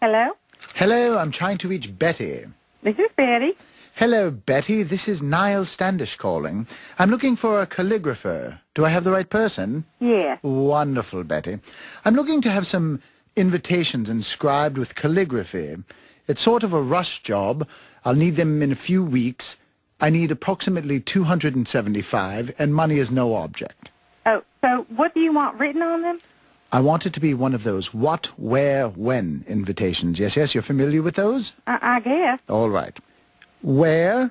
Hello? Hello, I'm trying to reach Betty. This is Betty. Hello, Betty. This is Niall Standish calling. I'm looking for a calligrapher. Do I have the right person? Yes. Wonderful, Betty. I'm looking to have some invitations inscribed with calligraphy. It's sort of a rush job. I'll need them in a few weeks. I need approximately 275, and money is no object. Oh, so what do you want written on them? I want it to be one of those what, where, when invitations. Yes, you're familiar with those? I guess. All right. Where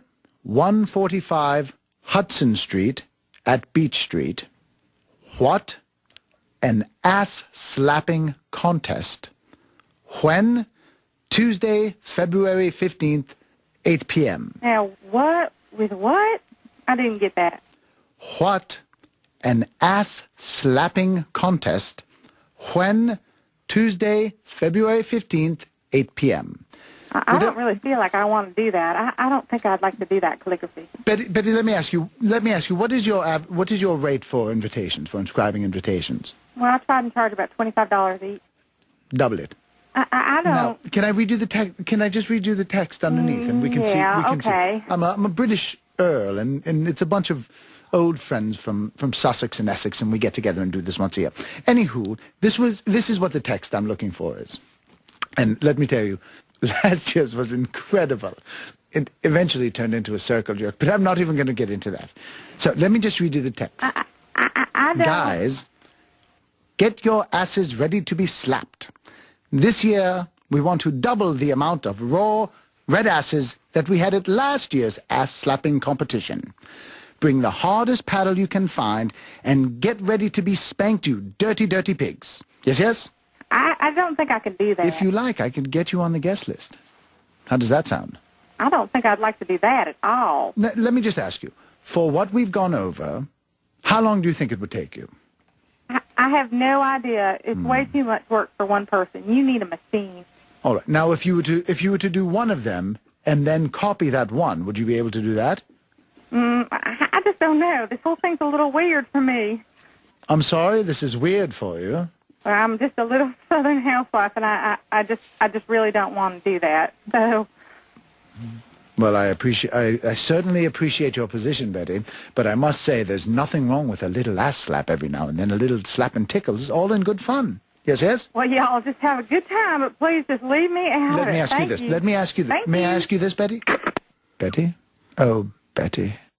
145 Hudson Street at Beach Street. What? An ass-slapping contest. When? Tuesday, February 15th, 8 p.m. Now, what? With what? I didn't get that. What? An ass-slapping contest. When? Tuesday, February 15th, 8 p.m. I don't really feel like I want to do that. I don't think I'd like to do that calligraphy. Betty, let me ask you, what is your rate for invitations, for inscribing invitations? Well, I tried and charge about $25 each. Double it. I don't... Now, can I redo the text? Can I just redo the text underneath, and we can see? Yeah, We can okay. see. I'm a British Earl, and it's a bunch of old friends from Sussex and Essex, and we get together and do this once a year. Anywho, this is what the text I'm looking for is. And let me tell you, last year's was incredible. It eventually turned into a circle jerk, but I'm not even going to get into that. So let me just redo the text. I don't... Guys, get your asses ready to be slapped. This year, we want to double the amount of raw red asses that we had at last year's ass-slapping competition. Bring the hardest paddle you can find and get ready to be spanked, you dirty, dirty pigs. Yes? I don't think I could do that. If you like, I could get you on the guest list. How does that sound? I don't think I'd like to do that at all. Let me just ask you, for what we've gone over, how long do you think it would take you? I have no idea. It's way too much work for one person. You need a machine. All right. Now, if you were to do one of them and then copy that one, would you be able to do that? I just don't know. This whole thing's a little weird for me. I'm sorry, this is weird for you. Well, I'm just a little Southern housewife, and I just really don't want to do that. So. Well, I certainly appreciate your position, Betty, but I must say there's nothing wrong with a little ass slap every now and then. A little slap and tickle is all in good fun. Yes? Well, y'all just have a good time, but please just leave me out Let me ask you this. Let me ask you this. May I ask you this, Betty? Betty? Oh, Betty.